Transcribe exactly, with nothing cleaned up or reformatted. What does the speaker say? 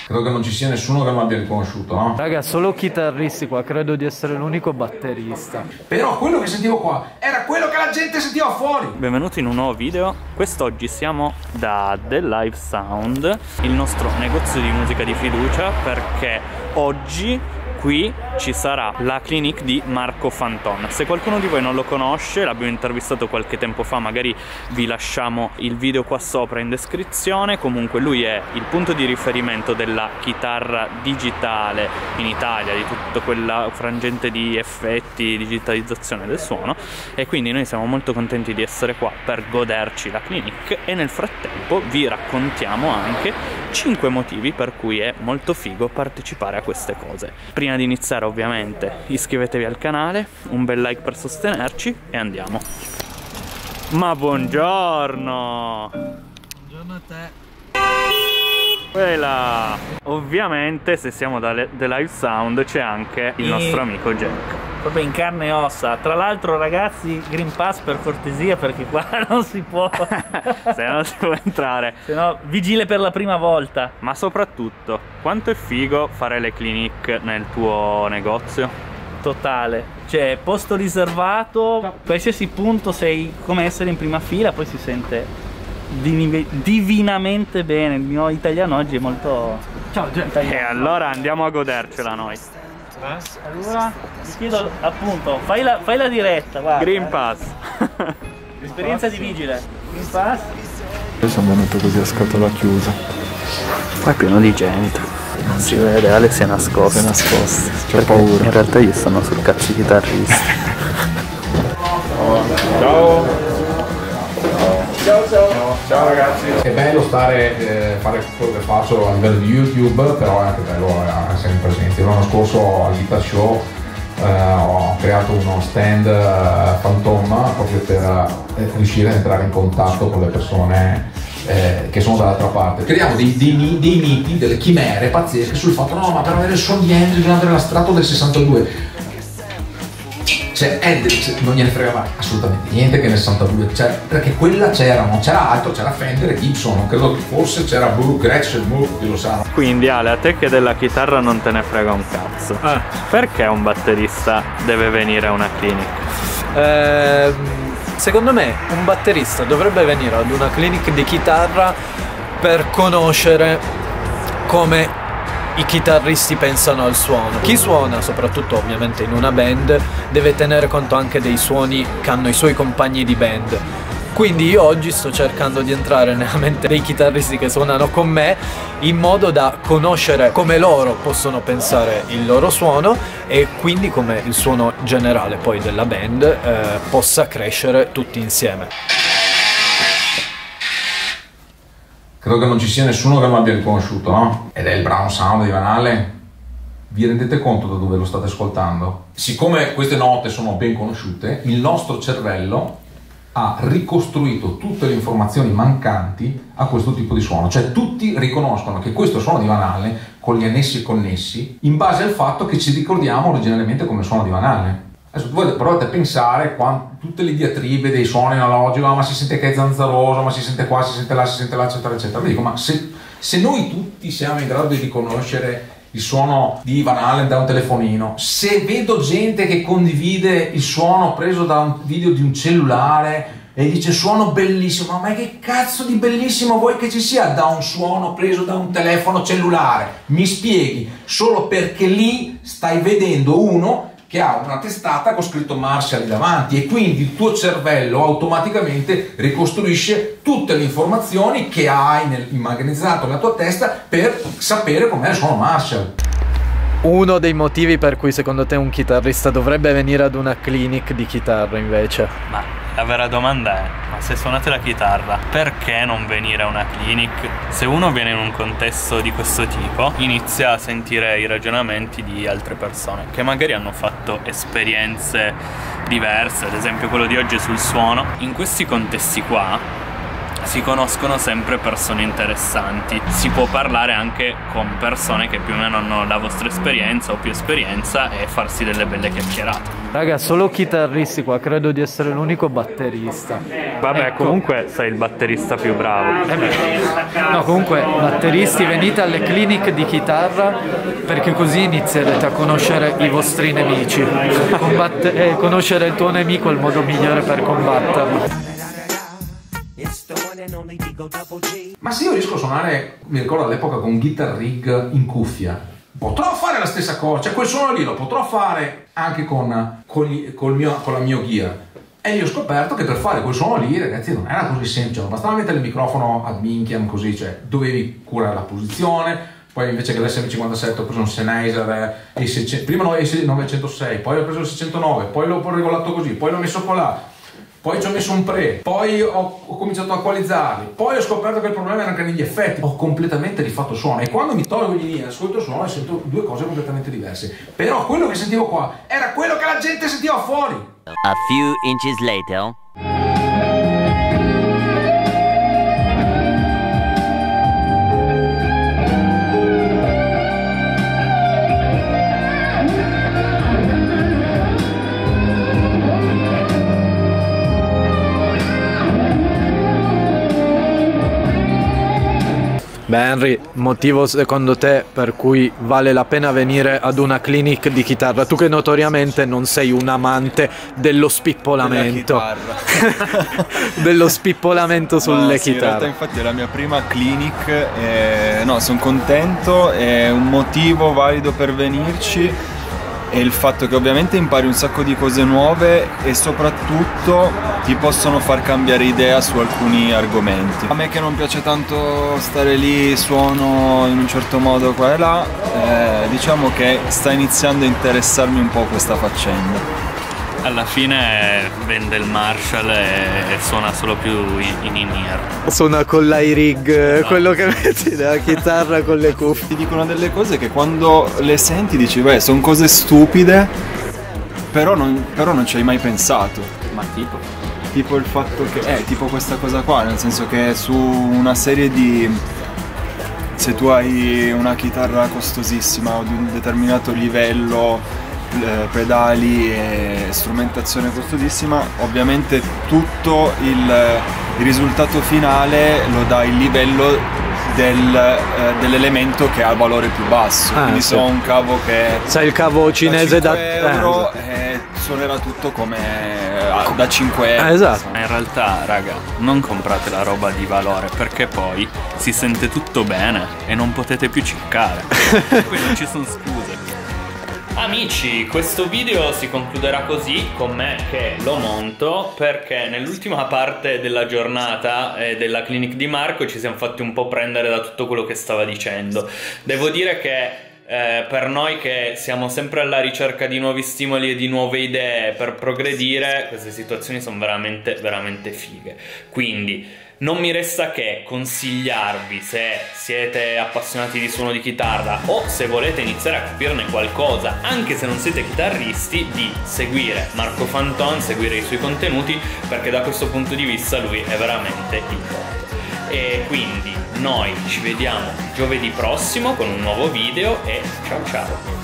Credo che non ci sia nessuno che non l'abbia riconosciuto, no? Raga, solo chitarristi qua, credo di essere l'unico batterista. Però quello che sentivo qua era quello che la gente sentiva fuori. Benvenuti in un nuovo video. Quest'oggi siamo da The Live Sound, il nostro negozio di musica di fiducia, perché oggi qui ci sarà la clinic di Marco Fanton. Se qualcuno di voi non lo conosce, l'abbiamo intervistato qualche tempo fa, magari vi lasciamo il video qua sopra in descrizione. Comunque lui è il punto di riferimento della chitarra digitale in Italia, di tutta quella frangente di effetti, digitalizzazione del suono, e quindi noi siamo molto contenti di essere qua per goderci la clinic, e nel frattempo vi raccontiamo anche cinque motivi per cui è molto figo partecipare a queste cose. Prima di iniziare, ovviamente, iscrivetevi al canale, un bel like per sostenerci e andiamo. Ma buongiorno! Buongiorno a te. Quella. Ovviamente, se siamo da The Live Sound, c'è anche il nostro amico Jack. Proprio in carne e ossa. Tra l'altro, ragazzi, Green Pass per cortesia, perché qua non si può. Se no si può entrare. Se no, vigile per la prima volta. Ma soprattutto, quanto è figo fare le clinic nel tuo negozio? Totale. Cioè, posto riservato, qualsiasi punto sei come essere in prima fila, poi si sente divinamente bene. Il mio italiano oggi è molto... Ciao Jack. E allora andiamo a godercela noi. Allora, ti chiedo appunto, fai la, fai la diretta, guarda. Green Pass. Esperienza di vigile. Green Pass. Io sono venuto così a scatola chiusa. Qua è pieno di gente. Non si vede, Ale si è nascosto. Si è nascosto, c'ho paura. In realtà gli stanno sul cazzo i chitarristi. Ciao. Ciao, ciao. Ciao ragazzi. È bello stare, eh, fare quello che faccio a livello di YouTube, però è anche bello essere in presenza. L'anno scorso al Guitar Show eh, ho creato uno stand eh, Fantom proprio per eh, riuscire a entrare in contatto con le persone eh, che sono dall'altra parte. Creiamo dei, dei, dei miti, delle chimere pazzesche sul fatto no, ma per avere il suono di Hendrix bisogna avere la strato del sessantadue. Cioè Hendrix non gliene frega mai assolutamente niente che nel sessantadue, cioè, perché quella c'era, non c'era altro, c'era Fender e Gibson, credo che forse c'era Blue, Gretsch, Blue, chi lo sa. Quindi Ale, a te che della chitarra non te ne frega un cazzo, Ah. perché un batterista deve venire a una clinic? Eh, secondo me un batterista dovrebbe venire ad una clinic di chitarra per conoscere come i chitarristi pensano al suono. Chi suona, soprattutto ovviamente in una band, deve tenere conto anche dei suoni che hanno i suoi compagni di band. Quindi io oggi sto cercando di entrare nella mente dei chitarristi che suonano con me, in modo da conoscere come loro possono pensare il loro suono e quindi come il suono generale poi della band eh, possa crescere tutti insieme. Credo che non ci sia nessuno che non l'abbia riconosciuto, no? Ed è il brano sound di Van Halen. Vi rendete conto da dove lo state ascoltando? Siccome queste note sono ben conosciute, il nostro cervello ha ricostruito tutte le informazioni mancanti a questo tipo di suono. Cioè tutti riconoscono che questo suono di Van Halen, con gli annessi e connessi, in base al fatto che ci ricordiamo originariamente come suono di Van Halen. Adesso voi provate a pensare quando, tutte le diatribe dei suoni analogici, ma si sente che è zanzaroso, ma si sente qua, si sente là, si sente là, eccetera, eccetera. Vi dico, ma se, se noi tutti siamo in grado di riconoscere il suono di Van Halen da un telefonino, se vedo gente che condivide il suono preso da un video di un cellulare e dice suono bellissimo, ma che cazzo di bellissimo vuoi che ci sia da un suono preso da un telefono cellulare? Mi spieghi? Solo perché lì stai vedendo uno che ha una testata con scritto Marshall davanti e quindi il tuo cervello automaticamente ricostruisce tutte le informazioni che hai nel, immagazinato nella tua testa per sapere com'è il suono Marshall. Uno dei motivi per cui secondo te un chitarrista dovrebbe venire ad una clinic di chitarra invece? Ma la vera domanda è, ma se suonate la chitarra, perché non venire a una clinic? Se uno viene in un contesto di questo tipo, inizia a sentire i ragionamenti di altre persone che magari hanno fatto esperienze diverse, ad esempio quello di oggi sul suono. In questi contesti qua si conoscono sempre persone interessanti. Si può parlare anche con persone che più o meno hanno la vostra esperienza o più esperienza e farsi delle belle chiacchierate. Raga, solo chitarristi qua, credo di essere l'unico batterista. Vabbè, Ecco. comunque sei il batterista più bravo. Eh beh. No, comunque, batteristi, venite alle clinic di chitarra perché così inizierete a conoscere i vostri nemici. Combatte- eh, conoscere il tuo nemico è il modo migliore per combatterlo. Ma se io riesco a suonare, mi ricordo all'epoca con Guitar Rig in cuffia, potrò fare la stessa cosa, cioè quel suono lì lo potrò fare anche con, con, gli- col mio, con la mio gear. E io ho scoperto che per fare quel suono lì, ragazzi, non era così semplice, non bastava mettere il microfono ad minchiam così, cioè dovevi curare la posizione. Poi invece che l'S M cinquantasette ho preso un Sennheiser, eh, seicento, prima no, S novecentosei, poi ho preso il seicentonove, poi l'ho regolato così, poi l'ho messo qua là, poi ci ho messo un pre, poi ho, ho cominciato a equalizzarli, poi ho scoperto che il problema era anche negli effetti, ho completamente rifatto il suono e quando mi tolgo gli linee, ascolto il suono e sento due cose completamente diverse, però quello che sentivo qua era quello che la gente sentiva fuori. A few inches later. Beh, Henry, motivo secondo te per cui vale la pena venire ad una clinic di chitarra? Tu che notoriamente non sei un amante dello spippolamento. dello spippolamento sulle no, sì, chitarre. In realtà infatti è la mia prima clinic, e, no, sono contento, è un motivo valido per venirci. E il fatto che ovviamente impari un sacco di cose nuove e soprattutto ti possono far cambiare idea su alcuni argomenti. A me che non piace tanto stare lì, suono in un certo modo qua e là, eh, diciamo che sta iniziando a interessarmi un po' questa faccenda. Alla fine vende il Marshall e, e suona solo più in, in in-ear. Suona con l'iRig, quello che metti nella chitarra con le cuffie. Ti dicono delle cose che quando le senti dici, beh, sono cose stupide, però non, però non ci hai mai pensato. Ma tipo? Tipo il fatto che, eh, tipo questa cosa qua, nel senso che su una serie di... se tu hai una chitarra costosissima o di un determinato livello, pedali e strumentazione costosissima, ovviamente tutto il, il risultato finale lo dà il livello del, eh, dell'elemento che ha il valore più basso. Ah, quindi sì. se ho un cavo che Sai il cavo cinese da da cinque euro, eh, eh, suonerà tutto come eh, da cinque euro. eh, esatto. Ma in realtà, raga, non comprate la roba di valore perché poi si sente tutto bene e non potete più ciccare. Poi non ci sono scuse. Amici, questo video si concluderà così con me che lo monto perché nell'ultima parte della giornata eh, della clinic di Marco ci siamo fatti un po' prendere da tutto quello che stava dicendo. Devo dire che eh, per noi che siamo sempre alla ricerca di nuovi stimoli e di nuove idee per progredire, queste situazioni sono veramente veramente fighe. Quindi non mi resta che consigliarvi, se siete appassionati di suono di chitarra o se volete iniziare a capirne qualcosa, anche se non siete chitarristi, di seguire Marco Fanton, seguire i suoi contenuti, perché da questo punto di vista lui è veramente il top. E quindi noi ci vediamo giovedì prossimo con un nuovo video e ciao ciao!